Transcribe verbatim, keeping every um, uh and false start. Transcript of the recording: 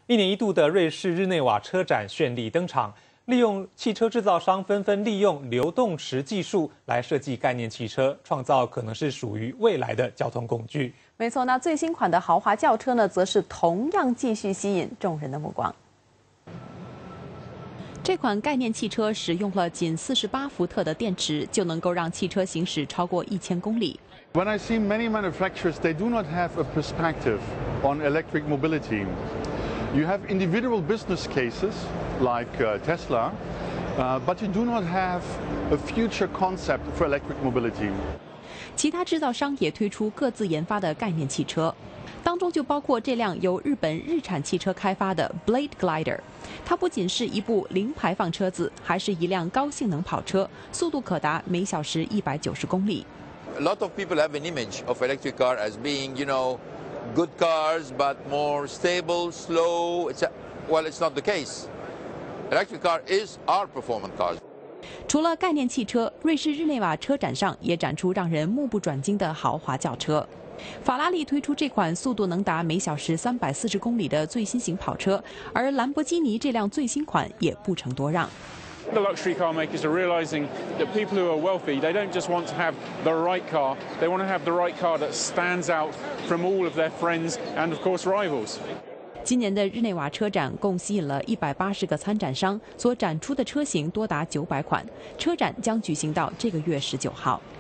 一年一度的瑞士日内瓦车展绚丽登场，利用汽车制造商纷纷利用流动石技术来设计概念汽车，创造可能是属于未来的交通工具。 没错，那最新款的豪华轿车呢，则是同样继续吸引众人的目光。这款概念汽车使用了仅四十八伏特的电池，就能够让汽车行驶超过一千公里。 When I see many manufacturers, they do not have a perspective on electric mobility. You have individual business cases like uh, Tesla, uh, but you do not have a future concept for electric mobility. 其他制造商也推出各自研发的概念汽车，当中就包括这辆由日本日产汽车开发的 Blade Glider。它不仅是一部零排放车子，还是一辆高性能跑车，速度可达每小时一百九十公里。 A lot of people have an image of electric car as being, you know, good cars but more stable, slow. It's a, well, it's not the case. Electric car is our performance cars. 除了概念汽车，瑞士日内瓦车展上也展出让人目不转睛的豪华轿车。法拉利推出这款速度能达每小时三百四十公里的最新型跑车，而兰博基尼这辆最新款也不成多让。 The luxury car makers are realizing that people who are wealthy, they don't just want to have the right car, they want to have the right car that stands out from all of their friends and, of course, rivals. 今年的日内瓦车展共吸引了一百八十个参展商，所展出的车型多达九百款。车展将举行到这个月十九号。